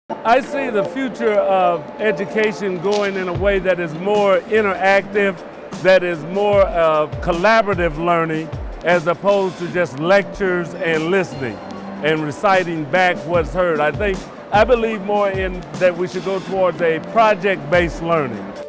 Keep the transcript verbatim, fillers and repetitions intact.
I see the future of education going in a way that is more interactive, that is more of collaborative learning, as opposed to just lectures and listening and reciting back what's heard. I think, I believe more in that we should go towards a project-based learning.